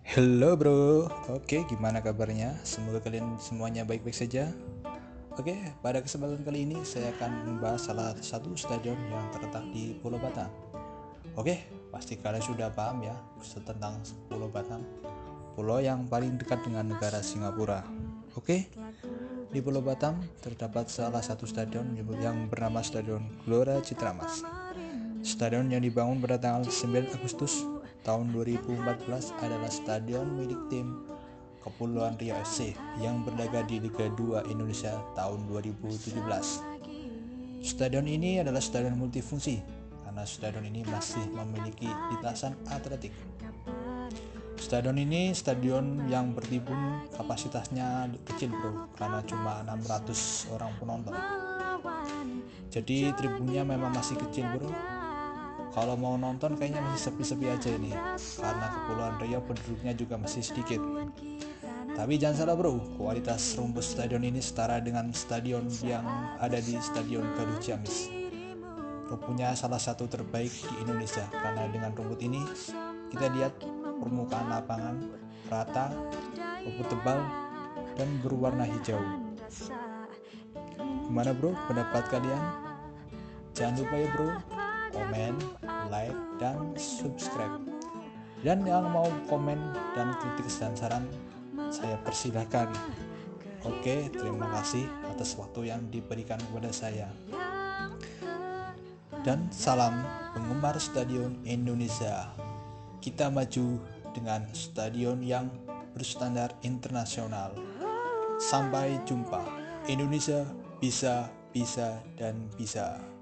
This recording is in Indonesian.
Halo bro, oke gimana kabarnya? Semoga kalian semuanya baik-baik saja. Oke, pada kesempatan kali ini saya akan membahas salah satu stadion yang terletak di Pulau Batam. Oke, pasti kalian sudah paham ya tentang Pulau Batam, pulau yang paling dekat dengan negara Singapura. Oke, di Pulau Batam terdapat salah satu stadion yang bernama Stadion Gelora Citramas. Stadion yang dibangun pada tanggal 9 Agustus tahun 2014 adalah stadion milik tim Kepulauan Riau FC yang berlaga di Liga 2 Indonesia tahun 2017. Stadion ini adalah stadion multifungsi karena stadion ini masih memiliki lintasan atletik. Stadion ini stadion yang bertribun kapasitasnya kecil bro, karena cuma 600 orang penonton. Jadi tribunnya memang masih kecil bro. Kalau mau nonton kayaknya masih sepi-sepi aja ini, karena Kepulauan Riau penduduknya juga masih sedikit. Tapi jangan salah bro, kualitas rumput stadion ini setara dengan stadion yang ada di Stadion Galuh Ciamis. Rumputnya salah satu terbaik di Indonesia, karena dengan rumput ini kita lihat permukaan lapangan rata, rumput tebal, dan berwarna hijau. Gimana bro pendapat kalian? Jangan lupa ya bro, komen, like, dan subscribe. Dan yang mau komen dan kritik dan saran, saya persilahkan. Oke, terima kasih atas waktu yang diberikan kepada saya. Dan salam penggemar Stadion Indonesia. Kita maju dengan stadion yang berstandar internasional. Sampai jumpa. Indonesia bisa, dan bisa.